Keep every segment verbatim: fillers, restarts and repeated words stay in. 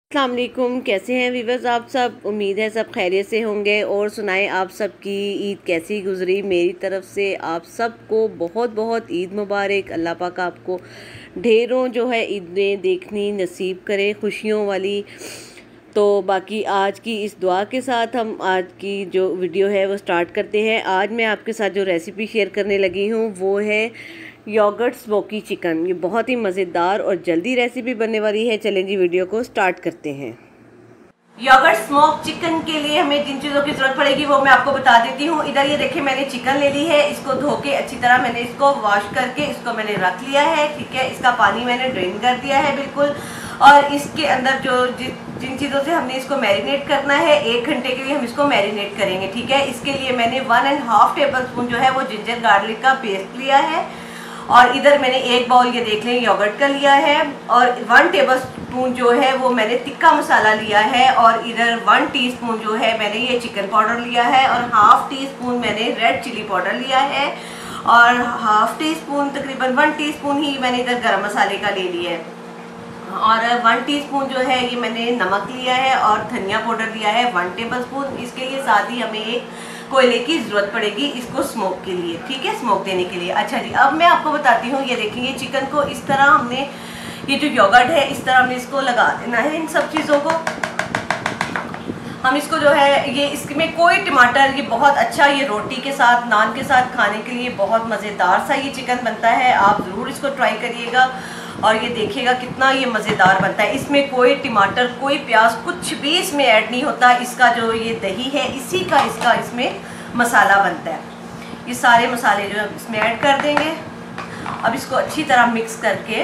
अस्सलाम वालेकुम, कैसे हैं वीवर्स आप सब। उम्मीद है सब खैरियत से होंगे। और सुनाएं आप सबकी ईद कैसी गुजरी। मेरी तरफ से आप सबको बहुत बहुत ईद मुबारक। अल्लाह पाक आपको ढेरों जो है ईदें देखनी नसीब करे, खुशियों वाली। तो बाकी आज की इस दुआ के साथ हम आज की जो वीडियो है वो स्टार्ट करते हैं। आज मैं आपके साथ जो रेसिपी शेयर करने लगी हूँ वो है योगर्ट स्मोकी चिकन। ये बहुत ही मज़ेदार और जल्दी रेसिपी बनने वाली है। चलें जी वीडियो को स्टार्ट करते हैं। योगर्ट स्मोक चिकन के लिए हमें जिन चीज़ों की ज़रूरत पड़ेगी वो मैं आपको बता देती हूँ। इधर ये देखिए मैंने चिकन ले ली है। इसको धो के अच्छी तरह मैंने इसको वॉश करके इसको मैंने रख लिया है। ठीक है, इसका पानी मैंने ड्रेन कर दिया है बिल्कुल। और इसके अंदर जो जिन चीज़ों से हमने इसको मैरिनेट करना है, एक घंटे के लिए हम इसको मैरिनेट करेंगे। ठीक है, इसके लिए मैंने one and half tablespoon जो है वो जिंजर गार्लिक का पेस्ट लिया है। और इधर मैंने एक बाउल ये देख लें योगर्ट का लिया है। और वन टेबल स्पून जो है वो मैंने तिक्का मसाला लिया है। और इधर वन टीस्पून जो है मैंने ये चिकन पाउडर लिया है। और हाफ टी स्पून मैंने रेड चिली पाउडर लिया है। और हाफ टी स्पून तकरीबन वन टीस्पून ही मैंने इधर गरम मसाले का ले लिया है। और वन टीस्पून जो है ये मैंने नमक लिया है। और धनिया पाउडर लिया है वन टेबल स्पून। इसके लिए साथ ही हमें एक कोयले की ज़रूरत पड़ेगी इसको स्मोक के लिए। ठीक है, स्मोक देने के लिए। अच्छा जी, अब मैं आपको बताती हूँ। ये देखेंगे चिकन को इस तरह हमने, ये जो योगर्ट है इस तरह हमने इसको लगा देना है। इन सब चीज़ों को हम इसको जो है ये इसमें कोई टमाटर, ये बहुत अच्छा, ये रोटी के साथ नान के साथ खाने के लिए बहुत मज़ेदार सा ये चिकन बनता है। आप ज़रूर इसको ट्राई करिएगा और ये देखिएगा कितना ये मज़ेदार बनता है। इसमें कोई टमाटर, कोई प्याज, कुछ भी इसमें ऐड नहीं होता। इसका जो ये दही है इसी का इसका इसमें मसाला बनता है। ये सारे मसाले जो है इसमें ऐड कर देंगे। अब इसको अच्छी तरह मिक्स करके,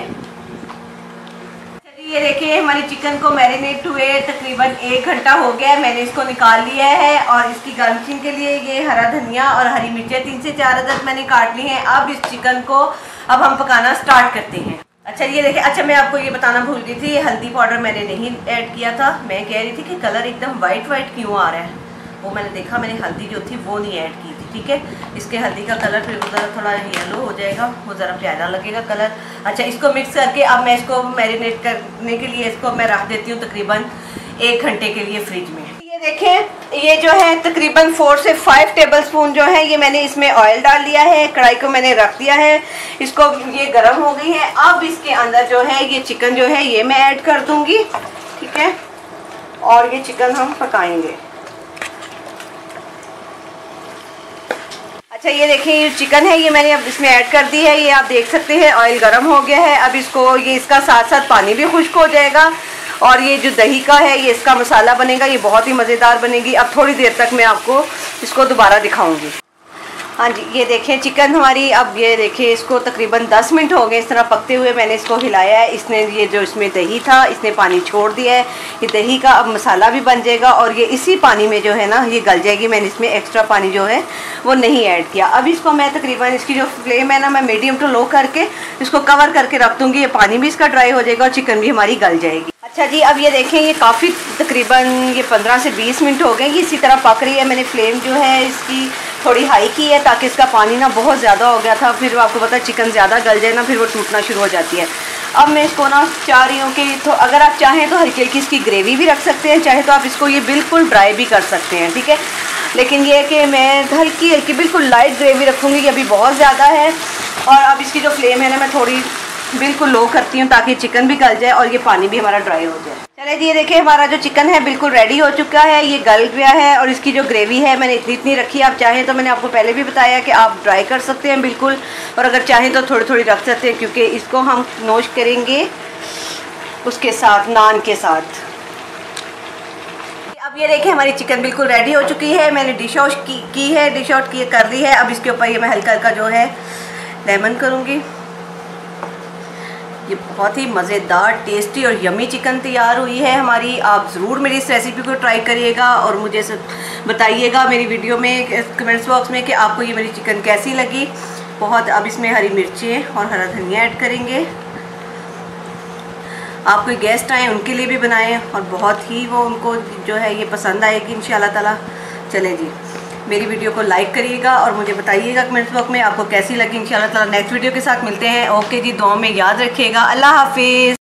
ये देखिए हमारी चिकन को मैरिनेट हुए तकरीबन एक घंटा हो गया है। मैंने इसको निकाल लिया है। और इसकी गार्निशिंग के लिए ये हरा धनिया और हरी मिर्चें तीन से चार अदद मैंने काट ली हैं। अब इस चिकन को अब हम पकाना स्टार्ट करते हैं। अच्छा ये देखिए, अच्छा मैं आपको ये बताना भूल गई थी, हल्दी पाउडर मैंने नहीं ऐड किया था। मैं कह रही थी कि कलर एकदम वाइट वाइट क्यों आ रहा है, वो मैंने देखा मैंने हल्दी जो थी वो नहीं ऐड की थी। ठीक है, इसके हल्दी का कलर फिर ज़रा थोड़ा येलो हो जाएगा, वो ज़रा प्यारा लगेगा कलर। अच्छा, इसको मिक्स करके अब मैं इसको मैरिनेट करने के लिए इसको मैं रख देती हूँ तकरीबन एक घंटे के लिए फ्रिज में। ये देखें, ये जो है तकरीबन फोर से फाइव टेबल स्पून जो है ये मैंने इसमें ऑयल डाल दिया है। कढ़ाई को मैंने रख दिया है, इसको ये गर्म हो गई है। अब इसके अंदर जो है ये चिकन जो है ये मैं ऐड कर दूंगी। ठीक है, और ये चिकन हम पकाएंगे। अच्छा ये देखिए, ये चिकन है ये मैंने अब इसमें ऐड कर दी है। ये आप देख सकते हैं ऑयल गर्म हो गया है। अब इसको ये इसका साथ साथ पानी भी खुश्क हो जाएगा। और ये जो दही का है ये इसका मसाला बनेगा, ये बहुत ही मज़ेदार बनेगी। अब थोड़ी देर तक मैं आपको इसको दोबारा दिखाऊंगी। हाँ जी, ये देखें चिकन हमारी, अब ये देखिए इसको तकरीबन दस मिनट हो गए इस तरह पकते हुए। मैंने इसको हिलाया है, इसने ये जो इसमें दही था इसने पानी छोड़ दिया है। ये दही का अब मसाला भी बन जाएगा और ये इसी पानी में जो है ना ये गल जाएगी। मैंने इसमें एक्स्ट्रा पानी जो है वो नहीं ऐड किया। अब इसको मैं तकरीबन इसकी जो फ्लेम है ना मैं मीडियम टू लो करके इसको कवर करके रख दूँगी। ये पानी भी इसका ड्राई हो जाएगा और चिकन भी हमारी गल जाएगी। अच्छा जी, अब ये देखें ये काफ़ी तकरीबन ये पंद्रह से बीस मिनट हो गए, ये इसी तरह पक रही है। मैंने फ्लेम जो है इसकी थोड़ी हाई की है ताकि इसका पानी ना बहुत ज़्यादा हो गया था। फिर आपको पता है चिकन ज़्यादा गल जाए ना फिर वो टूटना शुरू हो जाती है। अब मैं इसको ना चाह रही हूँ कि तो अगर आप चाहें तो हल्की हल्की इसकी ग्रेवी भी रख सकते हैं, चाहे तो आप इसको ये बिल्कुल ड्राई भी कर सकते हैं। ठीक है, लेकिन ये कि मैं हल्की हल्की बिल्कुल लाइट ग्रेवी रखूँगी कि अभी बहुत ज़्यादा है। और अब इसकी जो फ्लेम है ना मैं थोड़ी बिल्कुल लो करती हूँ ताकि चिकन भी गल जाए और ये पानी भी हमारा ड्राई हो जाए। चले जी, ये देखिए हमारा जो चिकन है बिल्कुल रेडी हो चुका है, ये गल गया है। और इसकी जो ग्रेवी है मैंने इतनी इतनी रखी है। आप चाहें तो मैंने आपको पहले भी बताया कि आप ड्राई कर सकते हैं बिल्कुल, और अगर चाहें तो थोड़ी थोड़ी रख सकते हैं क्योंकि इसको हम नोश करेंगे उसके साथ, नान के साथ। अब ये देखिए हमारी चिकन बिल्कुल रेडी हो चुकी है। मैंने डिश आउट की, की है डिश आउट की कर ली है। अब इसके ऊपर ये मैं हल्का हल्का जो है लेमन करूँगी। ये बहुत ही मज़ेदार, टेस्टी और यमी चिकन तैयार हुई है हमारी। आप ज़रूर मेरी इस रेसिपी को ट्राई करिएगा और मुझे बताइएगा मेरी वीडियो में कमेंट्स बॉक्स में कि आपको ये मेरी चिकन कैसी लगी। बहुत, अब इसमें हरी मिर्चें और हरा धनिया ऐड करेंगे। आप कोई गेस्ट आए उनके लिए भी बनाएं और बहुत ही वो उनको जो है ये पसंद आएगी इंशाल्लाह ताला। चलें जी, मेरी वीडियो को लाइक करिएगा और मुझे बताइएगा कमेंट्स बॉक्स में आपको कैसी लगी। इंशाल्लाह ताला नेक्स्ट वीडियो के साथ मिलते हैं। ओके जी, दुआ में याद रखिएगा। अल्लाह हाफिज़।